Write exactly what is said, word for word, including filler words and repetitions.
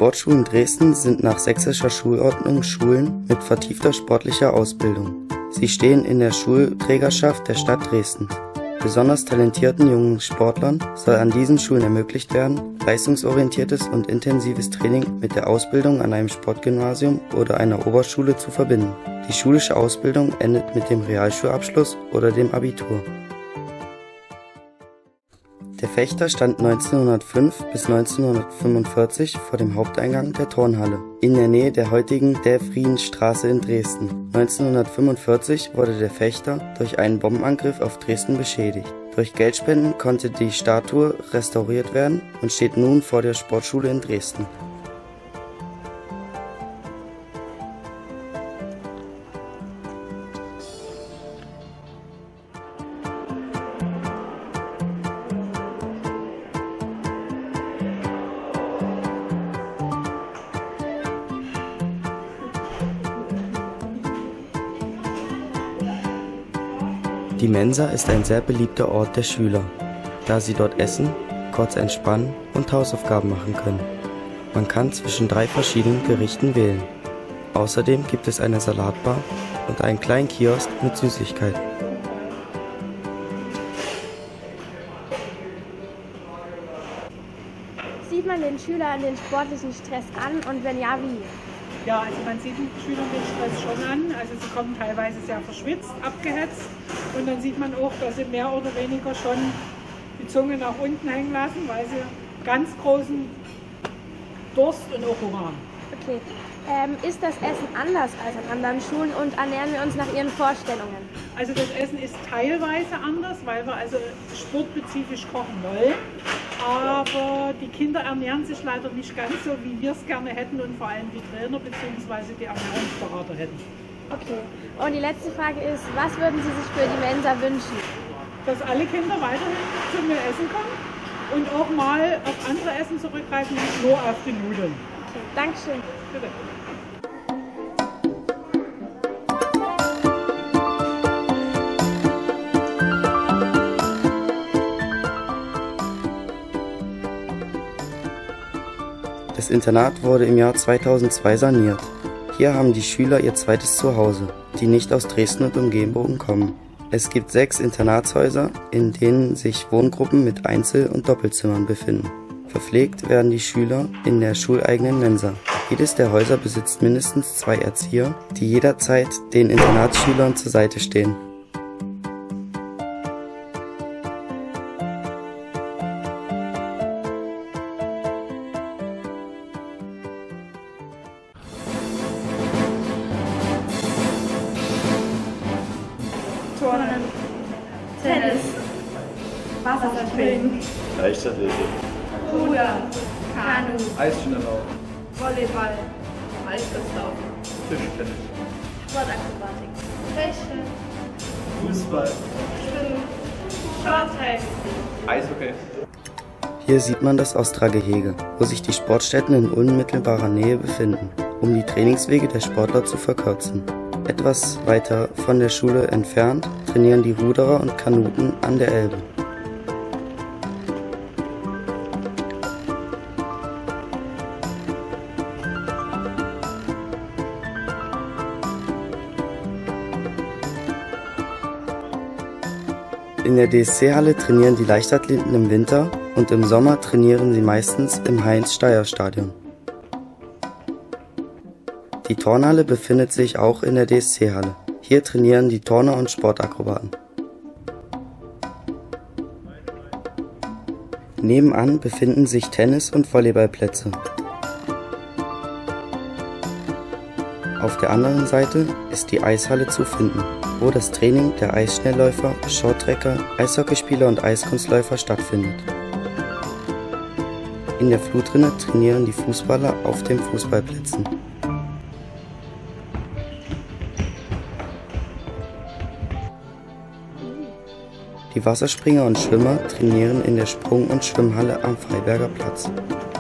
Sportschulen Dresden sind nach sächsischer Schulordnung Schulen mit vertiefter sportlicher Ausbildung. Sie stehen in der Schulträgerschaft der Stadt Dresden. Besonders talentierten jungen Sportlern soll an diesen Schulen ermöglicht werden, leistungsorientiertes und intensives Training mit der Ausbildung an einem Sportgymnasium oder einer Oberschule zu verbinden. Die schulische Ausbildung endet mit dem Realschulabschluss oder dem Abitur. Der Fechter stand neunzehnhundertfünf bis neunzehnhundertfünfundvierzig vor dem Haupteingang der Turnhalle, in der Nähe der heutigen Delfrienstraße in Dresden. neunzehnhundertfünfundvierzig wurde der Fechter durch einen Bombenangriff auf Dresden beschädigt. Durch Geldspenden konnte die Statue restauriert werden und steht nun vor der Sportschule in Dresden. Die Mensa ist ein sehr beliebter Ort der Schüler, da sie dort essen, kurz entspannen und Hausaufgaben machen können. Man kann zwischen drei verschiedenen Gerichten wählen. Außerdem gibt es eine Salatbar und einen kleinen Kiosk mit Süßigkeiten. Sieht man den Schülern den sportlichen Stress an und wenn ja, wie? Ja, also man sieht den Schülern den Stress schon an. Also sie kommen teilweise sehr verschwitzt, abgehetzt. Und dann sieht man auch, dass sie mehr oder weniger schon die Zunge nach unten hängen lassen, weil sie ganz großen Durst und auch Hunger haben. Okay. Ähm, ist das Essen anders als an anderen Schulen und ernähren wir uns nach Ihren Vorstellungen? Also das Essen ist teilweise anders, weil wir also sportspezifisch kochen wollen. Aber die Kinder ernähren sich leider nicht ganz so, wie wir es gerne hätten und vor allem die Trainer bzw. die Ernährungsberater hätten. Okay. Und die letzte Frage ist, was würden Sie sich für die Mensa wünschen? Dass alle Kinder weiterhin zu mir essen kommen und auch mal auf andere Essen zurückgreifen, nicht nur auf die Nudeln. Okay. Dankeschön. Bitte. Das Internat wurde im Jahr zweitausendzwei saniert. Hier haben die Schüler ihr zweites Zuhause, die nicht aus Dresden und Umgebung kommen. Es gibt sechs Internatshäuser, in denen sich Wohngruppen mit Einzel- und Doppelzimmern befinden. Verpflegt werden die Schüler in der schuleigenen Mensa. Jedes der Häuser besitzt mindestens zwei Erzieher, die jederzeit den Internatsschülern zur Seite stehen. Turnen, Tennis, Wasserspringen, Leichtathletik, Rudern, Kanu, Eisschnelllauf, Volleyball, Eiskunstlaufen, Tischtennis, Sportakrobatik, Fechten, Fußball, Schwimmen, Shorttrack, Eishockey. Hier sieht man das Ostra-Gehege, wo sich die Sportstätten in unmittelbarer Nähe befinden, um die Trainingswege der Sportler zu verkürzen. Etwas weiter von der Schule entfernt trainieren die Ruderer und Kanuten an der Elbe. In der D S C-Halle trainieren die Leichtathleten im Winter und im Sommer trainieren sie meistens im Heinz-Steier-Stadion. Die Turnhalle befindet sich auch in der D S C-Halle. Hier trainieren die Turner und Sportakrobaten. Nebenan befinden sich Tennis- und Volleyballplätze. Auf der anderen Seite ist die Eishalle zu finden, wo das Training der Eisschnellläufer, Shorttracker, Eishockeyspieler und Eiskunstläufer stattfindet. In der Flutrinne trainieren die Fußballer auf den Fußballplätzen. Die Wasserspringer und Schwimmer trainieren in der Sprung- und Schwimmhalle am Freiberger Platz.